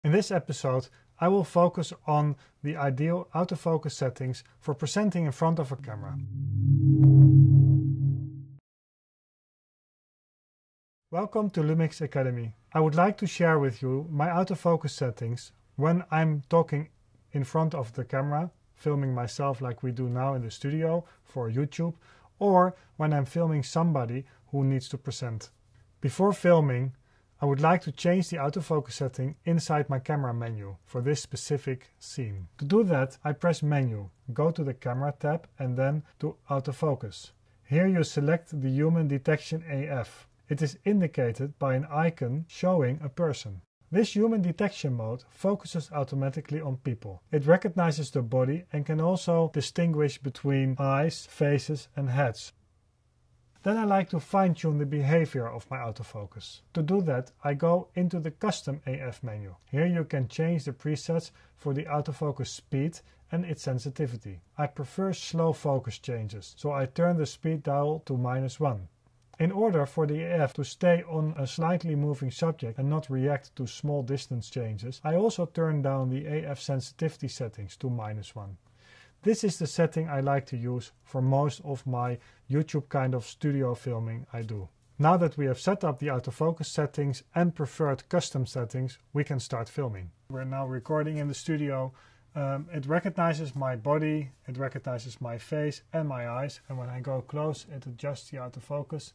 In this episode, I will focus on the ideal autofocus settings for presenting in front of a camera. Welcome to LUMIX Academy. I would like to share with you my autofocus settings when I'm talking in front of the camera, filming myself like we do now in the studio for YouTube, or when I'm filming somebody who needs to present. Before filming, I would like to change the autofocus setting inside my camera menu for this specific scene. To do that, I press Menu, go to the Camera tab and then to Autofocus. Here you select the Human Detection AF. It is indicated by an icon showing a person. This human detection mode focuses automatically on people. It recognizes the body and can also distinguish between eyes, faces and heads. Then I like to fine-tune the behavior of my autofocus. To do that, I go into the Custom AF menu. Here you can change the presets for the autofocus speed and its sensitivity. I prefer slow focus changes, so I turn the speed dial to -1. In order for the AF to stay on a slightly moving subject and not react to small distance changes, I also turn down the AF sensitivity settings to -1. This is the setting I like to use for most of my YouTube kind of studio filming I do. Now that we have set up the autofocus settings and preferred custom settings, we can start filming. We're now recording in the studio. It recognizes my body, it recognizes my face and my eyes, and when I go close it adjusts the autofocus.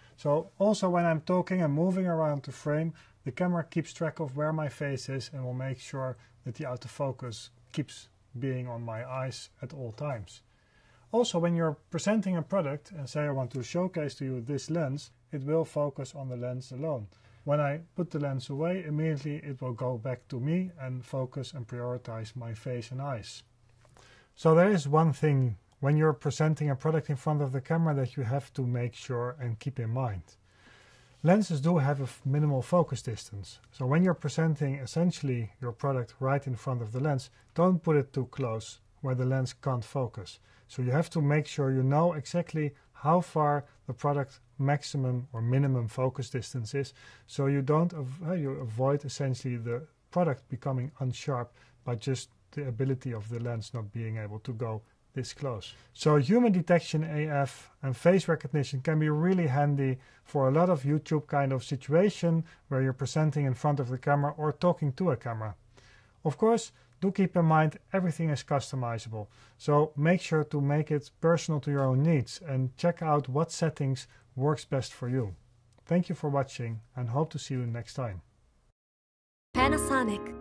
So also when I'm talking and moving around the frame, the camera keeps track of where my face is and will make sure that the autofocus keeps being on my eyes at all times. Also, when you're presenting a product and say I want to showcase to you this lens, it will focus on the lens alone. When I put the lens away, immediately it will go back to me and focus and prioritize my face and eyes. So there is one thing when you're presenting a product in front of the camera that you have to make sure and keep in mind. Lenses do have a minimal focus distance, so when you're presenting essentially your product right in front of the lens, don't put it too close where the lens can't focus. So you have to make sure you know exactly how far the product maximum or minimum focus distance is, so you don't you avoid essentially the product becoming unsharp by just the ability of the lens not being able to go this close. So human detection AF and face recognition can be really handy for a lot of YouTube kind of situation where you're presenting in front of the camera or talking to a camera. Of course, do keep in mind everything is customizable, so make sure to make it personal to your own needs and check out what settings works best for you. Thank you for watching and hope to see you next time. Panasonic.